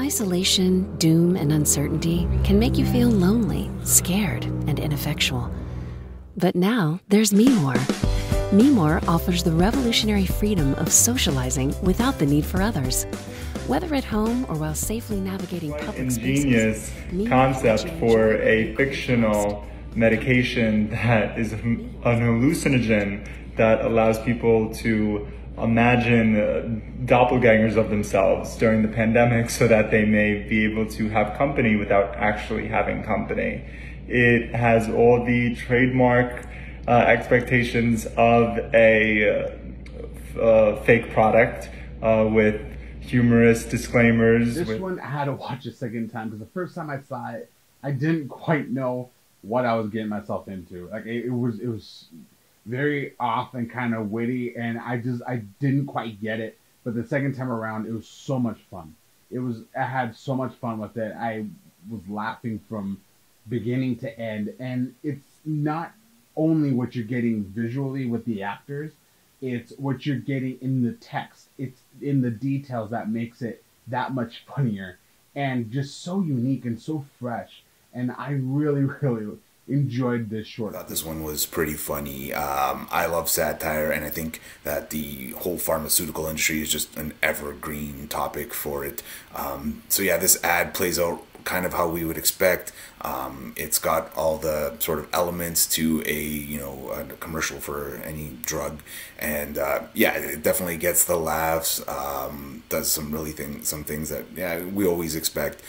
Isolation, doom, and uncertainty can make you feel lonely, scared, and ineffectual. But now there's Memore. Memore offers the revolutionary freedom of socializing without the need for others. Whether at home or while safely navigating public spaces, ingenious concept for a fictional medication that is an hallucinogen that allows people to imagine doppelgangers of themselves during the pandemic so that they may be able to have company without actually having company. It has all the trademark expectations of a fake product with humorous disclaimers. This one I had to watch a second time because the first time I saw it, I didn't quite know what I was getting myself into. Like it was very off and kind of witty, and I didn't quite get it. But the second time around, it was so much fun. I had so much fun with it. I was laughing from beginning to end, and it's not only what you're getting visually with the actors, it's what you're getting in the text. It's in the details that makes it that much funnier and just so unique and so fresh. And I really, really enjoyed this short. I thought this one was pretty funny. I love satire, and I think that the whole pharmaceutical industry is just an evergreen topic for it. So yeah, this ad plays out kind of how we would expect. It's got all the sort of elements to a commercial for any drug, and yeah, it definitely gets the laughs. Does some things that we always expect.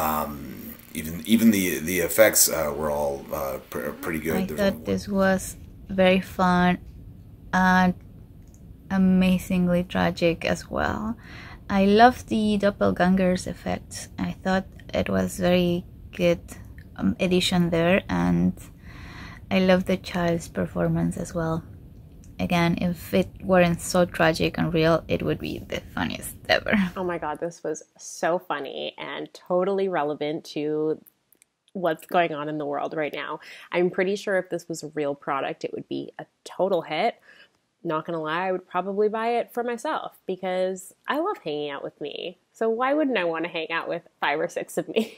Even the effects were all pretty good. I thought this was very fun and amazingly tragic as well. I love the doppelgangers effect. I thought it was very good addition there, and I love the child's performance as well. Again, if it weren't so tragic and real, it would be the funniest ever. Oh my god, this was so funny and totally relevant to what's going on in the world right now. I'm pretty sure if this was a real product, it would be a total hit. Not gonna lie, I would probably buy it for myself because I love hanging out with me. So why wouldn't I want to hang out with 5 or 6 of me?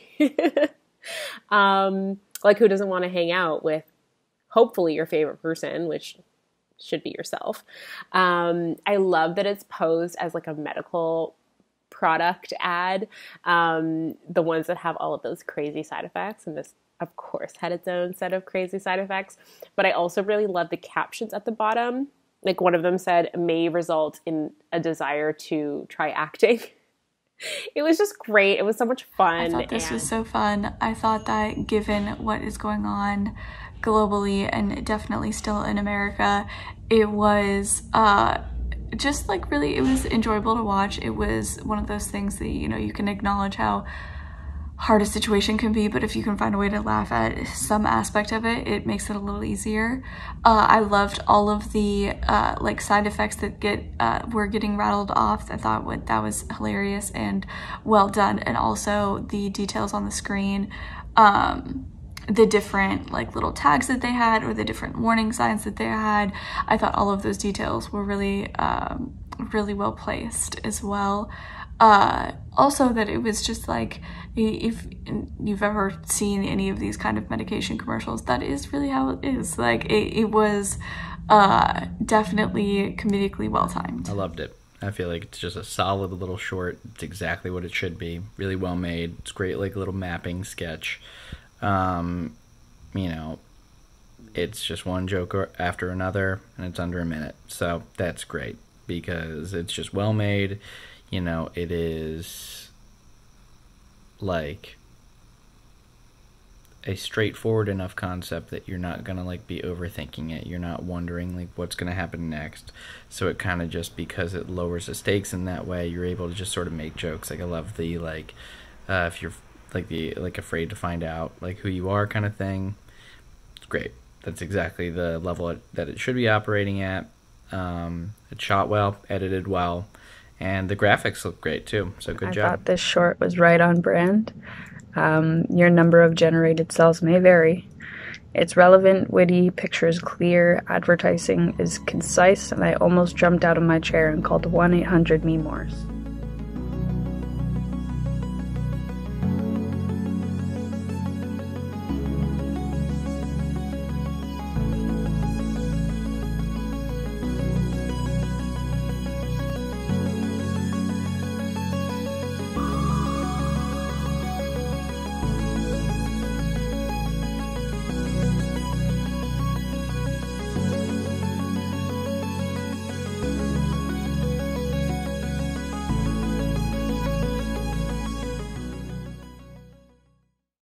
Like, who doesn't want to hang out with hopefully your favorite person, which should be yourself. I love that it's posed as like a medical product ad. The ones that have all of those crazy side effects, and this of course had its own set of crazy side effects. But I also really love the captions at the bottom. Like one of them said, may result in a desire to try acting. It was just great. It was so much fun. I thought this was so fun. I thought that given what is going on globally and definitely still in America, it was just like really, it was enjoyable to watch. It was one of those things that, you can acknowledge how hard a situation can be, but if you can find a way to laugh at some aspect of it, it makes it a little easier. I loved all of the like side effects that were getting rattled off. I thought that was hilarious and well done, and also the details on the screen, the different like little tags that they had or the different warning signs that they had. I thought all of those details were really really well placed as well. Also that it was just like, if you've ever seen any of these kind of medication commercials, that is really how it is. Like it was definitely comedically well timed. I loved it. I feel like it's just a solid little short. It's exactly what it should be. Really well made. It's great, like a little mapping sketch. It's just one joke after another, and it's under a minute. So that's great because it's just well made. It is like a straightforward enough concept that you're not gonna like be overthinking it. You're not wondering like what's gonna happen next. So it kind of just, because it lowers the stakes in that way, you're able to just sort of make jokes. Like I love the if you're like afraid to find out like who you are kind of thing. It's great. That's exactly the level that it should be operating at. It's shot well, edited well. And the graphics look great too, so good job. I thought this short was right on brand. Your number of generated cells may vary. It's relevant, witty, pictures clear, advertising is concise, and I almost jumped out of my chair and called 1-800-MEMORES.